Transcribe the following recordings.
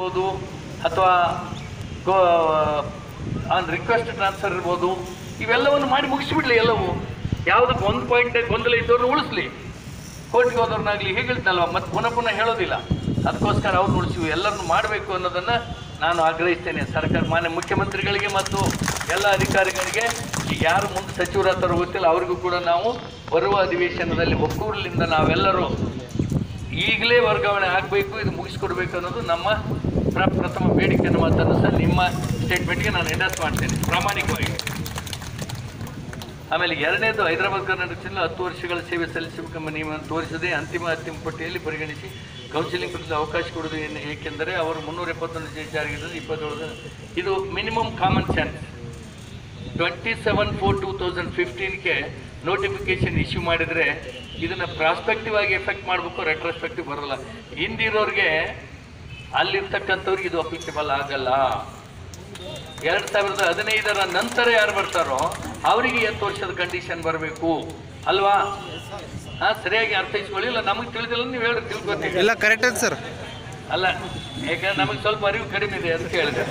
ಇರ್ಬೋದು ಅಥವಾ on request transfer ಇರ್ಬೋದು, ಇವೆಲ್ಲವನ್ನು ಮಾಡಿ ಮುಗಿಸ್ಬಿಡ್ಲಿ. ಎಲ್ಲವೂ ಯಾವುದಕ್ಕೆ ಒಂದು ಪಾಯಿಂಟ್ ಗೊಂದಲ ಇದ್ದವ್ರನ್ನ ಉಳಿಸ್ಲಿ. ಕೋರ್ಟ್ಗೆ ಹೋದವ್ರನ್ನಾಗಲಿ ಹೀಗೆ ಹೇಳ್ತಲ್ವ, ಮತ್ತು ಪುನಃ ಹೇಳೋದಿಲ್ಲ. ಅದಕ್ಕೋಸ್ಕರ ಅವ್ರು ಉಳಿಸಿವಿ ಎಲ್ಲರನ್ನು ಮಾಡಬೇಕು ಅನ್ನೋದನ್ನು ನಾನು ಆಗ್ರಹಿಸ್ತೇನೆ. ಸರ್ಕಾರ ಮಾನ್ಯ ಮುಖ್ಯಮಂತ್ರಿಗಳಿಗೆ ಮತ್ತು ಎಲ್ಲ ಅಧಿಕಾರಿಗಳಿಗೆ, ಈಗ ಯಾರು ಮುಂದೆ ಸಚಿವರಾಗ್ತಾರೋ ಗೊತ್ತಿಲ್ಲ, ಅವರಿಗೂ ಕೂಡ ನಾವು ಬರುವ ಅಧಿವೇಶನದಲ್ಲಿ ಒಕ್ಕೂರಲಿಂದ ನಾವೆಲ್ಲರೂ ಈಗಲೇ ವರ್ಗಾವಣೆ ಆಗಬೇಕು, ಇದು ಮುಗಿಸ್ಕೊಡ್ಬೇಕು ಅನ್ನೋದು ನಮ್ಮ ಪ್ರಥಮ ಬೇಡಿಕೆ ಅನ್ನೋ ಮಾತನ್ನು ಸಹ ನಿಮ್ಮ ಸ್ಟೇಟ್ಮೆಂಟ್ಗೆ ನಾನು ಎಂಡರ್ಸ್ ಮಾಡ್ತೇನೆ ಪ್ರಾಮಾಣಿಕವಾಗಿ. ಆಮೇಲೆ ಎರಡನೇದು, ಹೈದರಾಬಾದ್ ಕರ್ನಾಟಕ ಜಿಲ್ಲೆ 10 ವರ್ಷಗಳ ಸೇವೆ ಸಲ್ಲಿಸಬೇಕೆಂಬ ನಿಯಮವನ್ನು ತೋರಿಸದೆ ಅಂತಿಮ ಪಟ್ಟಿಯಲ್ಲಿ ಪರಿಗಣಿಸಿ ಕೌನ್ಸಿಲಿಂಗ್ ಪಡೆದ ಅವಕಾಶ ಕೊಡುವುದು ಏಕೆಂದರೆ ಅವರು 371 ಜಾರಿಗೆ 27. ಇದು ಮಿನಿಮಮ್ ಕಾಮನ್ ಸೆನ್ಸ್. 27/4/2015ಗೆ ನೋಟಿಫಿಕೇಶನ್ ಇಶ್ಯೂ ಮಾಡಿದರೆ ಇದನ್ನು ಪ್ರಾಸ್ಪೆಕ್ಟಿವ್ ಆಗಿ ಎಫೆಕ್ಟ್ ಮಾಡಬೇಕು, ರೆಟ್ರೋಸ್ಪೆಕ್ಟಿವ್ ಬರೋಲ್ಲ. ಹಿಂದಿರೋರಿಗೆ ಅಲ್ಲಿರ್ತಕ್ಕಂಥವ್ರಿಗೆ ಇದು ಅಪ್ಲಿಕೇಬಲ್ ಆಗಲ್ಲ. 2015ರ ನಂತರ ಯಾರು ಬರ್ತಾರೋ ಅವರಿಗೆ 10 ವರ್ಷದ ಕಂಡೀಷನ್ ಬರಬೇಕು ಅಲ್ವಾ? ಸರಿಯಾಗಿ ಅರ್ಥೈಸ್ಕೊಳ್ಳಿಲ್ಲ, ನಮಗೆ ತಿಳಿದಿಲ್ಲ, ನೀವು ಹೇಳಿ ತಿಳ್ಕೊತೀವಿ. ಎಲ್ಲ ಕರೆಕ್ಟ್ ಇದೆ ಸರ್. ಅಲ್ಲ, ಯಾಕಂದ್ರೆ ನಮಗೆ ಸ್ವಲ್ಪ ಅರಿವು ಕಡಿಮೆ ಇದೆ ಅಂತ ಹೇಳಿದೆ.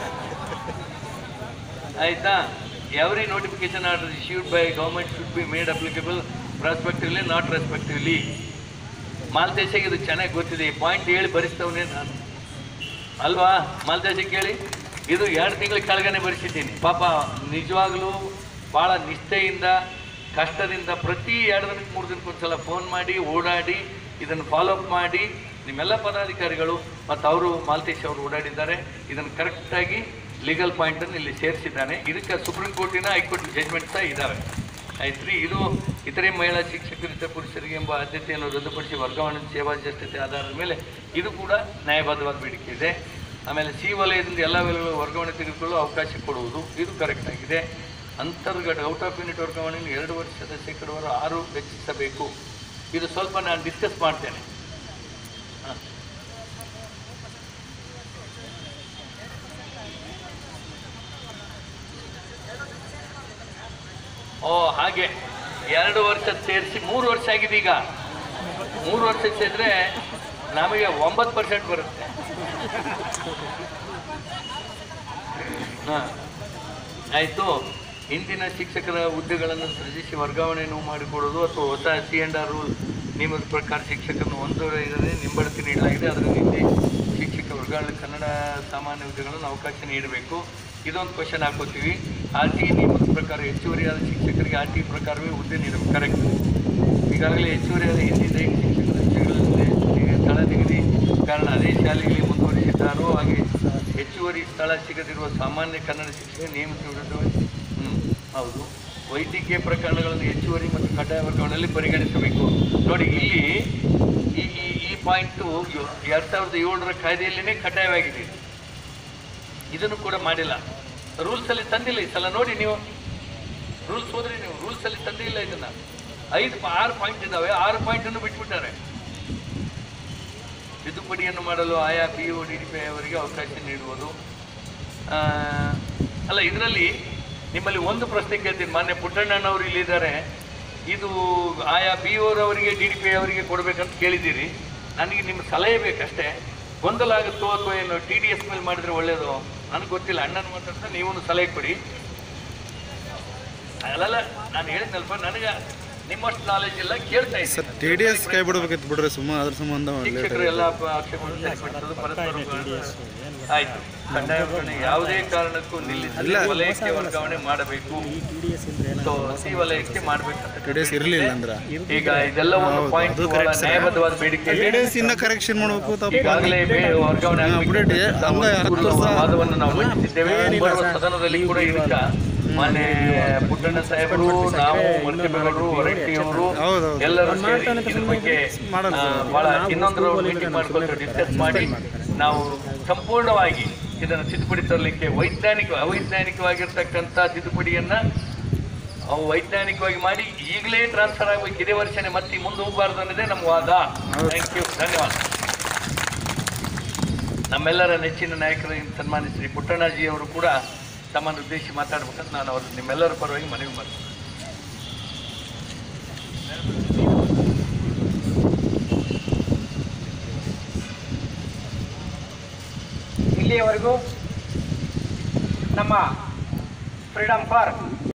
ಆಯ್ತಾ? Every notification order issued by government should be made applicable prospectively, not respectively. ಮಾಲ್ತೇಶಿಗೆ ಇದು ಚೆನ್ನಾಗಿ ಗೊತ್ತಿದೆ. ಈ ಪಾಯಿಂಟ್ ಹೇಳಿ ಬರೆಸ್ತವನೇ ನಾನು ಅಲ್ವಾ? ಮಾಲ್ತೇಶಿಗೆ ಹೇಳಿ ಇದು 2 ತಿಂಗಳ ಕೆಳಗನೆ ಬರೆಸಿದ್ದೀನಿ. ಪಾಪ ನಿಜವಾಗ್ಲೂ ಭಾಳ ನಿಷ್ಠೆಯಿಂದ ಕಷ್ಟದಿಂದ ಪ್ರತಿ 2 ದಿನಕ್ಕೆ 3 ದಿನಕ್ಕೆ ಒಂದ್ಸಲ ಫೋನ್ ಮಾಡಿ ಓಡಾಡಿ ಇದನ್ನು ಫಾಲೋಅಪ್ ಮಾಡಿ ನಿಮ್ಮೆಲ್ಲ ಪದಾಧಿಕಾರಿಗಳು ಮತ್ತು ಅವರು ಮಾಲ್ತೇಶ್ ಅವರು ಓಡಾಡಿದ್ದಾರೆ. ಇದನ್ನು ಕರೆಕ್ಟಾಗಿ ಲೀಗಲ್ ಪಾಯಿಂಟನ್ನು ಇಲ್ಲಿ ಸೇರಿಸಿದ್ದಾನೆ. ಇದಕ್ಕೆ ಸುಪ್ರೀಂ ಕೋರ್ಟಿನ ಹೈಕೋರ್ಟ್ ಜಜ್ಮೆಂಟ್ ಸಹ ಇದ್ದಾವೆ. ಆಯ್ತು ರೀ. ಇದು ಇತರೆ ಮಹಿಳಾ ಶಿಕ್ಷಕರಿದ್ದ ಪುರುಷರಿಗೆ ಎಂಬ ಆದ್ಯತೆಯನ್ನು ರದ್ದುಪಡಿಸಿ ವರ್ಗಾವಣೆ ಸೇವಾ ಜ್ಯೇಷ್ಠತೆ ಆಧಾರದ ಮೇಲೆ ಇದು ಕೂಡ ನ್ಯಾಯಬದ್ಧವಾದ ಬೇಡಿಕೆ ಇದೆ. ಆಮೇಲೆ ಸಿ ವಲಯದಿಂದ ಎಲ್ಲ ವಲಯಗಳು ವರ್ಗಾವಣೆ ತೆಗೆದುಕೊಳ್ಳಲು ಅವಕಾಶ ಕೊಡುವುದು ಇದು ಕರೆಕ್ಟ್ ಆಗಿದೆ. ಅಂತರ್ಗತ ಔಟ್ ಆಫ್ ಯೂನಿಟ್ ವರ್ಗಾವಣೆಯನ್ನು 2 ವರ್ಷದ ಶೇಕಡಾವಾರು 6 ಹೆಚ್ಚಿಸಬೇಕು. ಇದು ಸ್ವಲ್ಪ ನಾನು ಡಿಸ್ಕಸ್ ಮಾಡ್ತೇನೆ. ಹಾಗೆ 2 ವರ್ಷ ಸೇರಿಸಿ 3 ವರ್ಷ ಆಗಿದೆ. ಈಗ 3 ವರ್ಷ ಸೇರಿದ್ರೆ ನಮಗೆ 9% ಬರುತ್ತೆ. ಆಯಿತು. ಹಿಂದಿನ ಶಿಕ್ಷಕರ ಹುದ್ದೆಗಳನ್ನು ಸೃಜಿಸಿ ವರ್ಗಾವಣೆಯನ್ನು ಮಾಡಿಕೊಡೋದು ಅಥವಾ ಹೊಸ C&R ರೂಲ್ ನಿಯಮದ ಪ್ರಕಾರ ಶಿಕ್ಷಕರನ್ನು 105ನೇ ನಿಂಬಳಕೆ ನೀಡಲಾಗಿದೆ. ಅದರ ಹಿಂದೆ ಶಿಕ್ಷಕ ವರ್ಗಾವಣೆ ಕನ್ನಡ ಸಾಮಾನ್ಯ ಹುದ್ದೆಗಳನ್ನು ಅವಕಾಶ ನೀಡಬೇಕು. ಇದೊಂದು ಕ್ವಶನ್ ಹಾಕೋತೀವಿ. RT ನಿಯಮದ ಪ್ರಕಾರ ಹೆಚ್ಚುವರಿಯಾದ ಶಿಕ್ಷಕರಿಗೆ RT ಪ್ರಕಾರವೇ ಹುದ್ದೆ ನೀಡಬೇಕು. ಕರೆಕ್ಟ್. ಈಗಾಗಲೇ ಹೆಚ್ಚುವರಿಯಾದ ಹಿಂದಿ ದೈಹಿಕ ಶಿಕ್ಷಕರ ಹುದ್ದೆಗಳಲ್ಲಿ ಸ್ಥಳ ನಿಗದಿ ಕಾರಣ ಅದೇ ಶಾಲೆಗಳಿಗೆ ಮುಂದುವರಿಸಿದ್ದಾರೋ ಹಾಗೆ ಹೆಚ್ಚುವರಿ ಸ್ಥಳ ಸಿಗದಿರುವ ಸಾಮಾನ್ಯ ಕನ್ನಡ ಶಿಕ್ಷಕ ನೇಮಿಸಿರುವುದು. ಹೌದು. ವೈದ್ಯಕೀಯ ಪ್ರಕರಣಗಳನ್ನು ಹೆಚ್ಚುವರಿ ಮತ್ತು ಕಡ್ಡಾಯ ವರ್ಗಾವಣೆಯಲ್ಲಿ ಪರಿಗಣಿಸಬೇಕು. ನೋಡಿ, ಇಲ್ಲಿ ಈ ಪಾಯಿಂಟು 2007ರ ಕಾಯ್ದೆಯಲ್ಲಿನೇ ಕಡ್ಡಾಯವಾಗಿದೆ. ಇದನ್ನು ಕೂಡ ಮಾಡಿಲ್ಲ. ರೂಲ್ಸಲ್ಲಿ ತಂದಿಲ್ಲ ಈ ಸಲ. ನೋಡಿ, ನೀವು ರೂಲ್ಸ್ ಹೋದ್ರಿ, ನೀವು ರೂಲ್ಸಲ್ಲಿ ತಂದಿಲ್ಲ ಇದನ್ನು. 6 ಪಾಯಿಂಟ್ ಇದ್ದಾವೆ. 6 ಪಾಯಿಂಟನ್ನು ಬಿಟ್ಬಿಟ್ಟಾರೆ. ತಿದ್ದುಪಡಿಯನ್ನು ಮಾಡಲು ಆಯಾ PO DDP ಅವರಿಗೆ ಅವಕಾಶ ನೀಡುವುದು. ಅಲ್ಲ, ಇದರಲ್ಲಿ ನಿಮ್ಮಲ್ಲಿ ಒಂದು ಪ್ರಶ್ನೆ ಕೇಳ್ತೀನಿ. ಮಾನ್ಯ ಪುಟ್ಟಣ್ಣನವರು ಇಲ್ಲಿದ್ದಾರೆ. ಇದು ಆಯಾ BOರವರಿಗೆ DDP ಅವರಿಗೆ ಕೊಡಬೇಕಂತ ಕೇಳಿದ್ದೀರಿ. ನನಗೆ ನಿಮ್ಮ ಸಲಹೆ ಬೇಕಷ್ಟೇ. ಗೊಂದಲ ಆಗುತ್ತೋ ಅಥವಾ ಏನು TDS ಮೇಲೆ ಮಾಡಿದರೆ ಒಳ್ಳೆಯದು ನನಗೆ ಗೊತ್ತಿಲ್ಲ. ಅಣ್ಣನ ಮಾತಾಡ್ತಾ ನೀವು ಸಲಹೆ ಕೊಡಿ. ಅಲ್ಲ, ನಾನು ಹೇಳಿದ್ನಲ್ಪ, ನನಗೆ ನಿಮ್ಮಷ್ಟು ನಾಲೆಜ್ ಇಲ್ಲ, ಕೇಳ್ತಾ ಇದ್ದೀನಿ. TDS ಕೈ ಬಿಡಬೇಕಿತ್ತು ಬಿಡ್ರಿ, ಸುಮ್ಮನೆ ಅದ್ರ ಸಂಬಂಧ ಶಿಕ್ಷಕರು ಎಲ್ಲ ಆಕ್ಷೇಪಣೆ ಪರಸ್ಪರ ಆಯ್ತು. ಕಡ್ಡಾಯ ವರ್ಗಾವಣೆ ಯಾವುದೇ ಕಾರಣಕ್ಕೂ ನಿಲ್ಲಿಸಲಿಲ್ಲ. ವಲಯಕ್ಕೆ ವರ್ಗಾವಣೆ ಮಾಡಬೇಕು. ಸಿ ವಲಯಕ್ಕೆ ಮಾಡಬೇಕಂತ ಇರಲಿಲ್ಲ ಅಂದ್ರೆ ಈಗ ಇದೆಲ್ಲ ಒಂದು ಪಾಯಿಂಟ್ ನ್ಯಾಯಬದ್ಧವಾದ ಬೇಡಿಕೆ. ಕರೆಕ್ಷನ್ ಮಾಡಬೇಕು. ಈಗಾಗಲೇ ವರ್ಗಾವಣೆ ವಾದವನ್ನು ನಾವು ಮಂಡಿಸಿದ್ದೇವೆ. ಸದನದಲ್ಲಿ ಕೂಡ ಇದಕ್ಕ ಮಾನ್ಯ ಪುಟ್ಟಣ್ಣ ಸಾಹೇಬರು, ನಾವು, ಮಲ್ಕೇಬೇಗೌಡರು, ಹೊರಟ್ಟಿಯವರು ಎಲ್ಲರೂ ಸೇರಿ ಇದ್ರ ಬಗ್ಗೆ ಬಹಳ ಇನ್ನೊಂದು ಮೀಟಿಂಗ್ ಮಾಡ್ಕೊಂಡು ಡಿಸ್ಕಸ್ ಮಾಡಿ ನಾವು ಸಂಪೂರ್ಣವಾಗಿ ಇದನ್ನು ತಿದ್ದುಪಡಿ ತರಲಿಕ್ಕೆ ಅವೈಜ್ಞಾನಿಕವಾಗಿರ್ತಕ್ಕಂಥ ತಿದ್ದುಪಡಿಯನ್ನು ವೈಜ್ಞಾನಿಕವಾಗಿ ಮಾಡಿ ಈಗಲೇ ಟ್ರಾನ್ಸ್ಫರ್ ಆಗಬೇಕು. ಇದೇ ವರ್ಷನೇ ಮತ್ತೆ ಮುಂದೆ ಹೋಗಬಾರ್ದು ಅನ್ನೋದೇ ನಮ್ಮ ವಾದ. ಥ್ಯಾಂಕ್ ಯು, ಧನ್ಯವಾದ. ನಮ್ಮೆಲ್ಲರ ನೆಚ್ಚಿನ ನಾಯಕರು ಸನ್ಮಾನ್ಯ ಶ್ರೀ ಪುಟ್ಟಣ್ಣಜಿ ಅವರು ಕೂಡ ತಮ್ಮನ್ನು ಉದ್ದೇಶಿಸಿ ಮಾತಾಡ್ಬೇಕಂತ ನಾನು ಅವರು ನಿಮ್ಮೆಲ್ಲರ ಪರವಾಗಿ ಮನವಿ ಮಾಡ್ತೀನಿ. ಇಲ್ಲಿಯವರೆಗೂ ನಮ್ಮ ಫ್ರೀಡಮ್ ಫಾರ್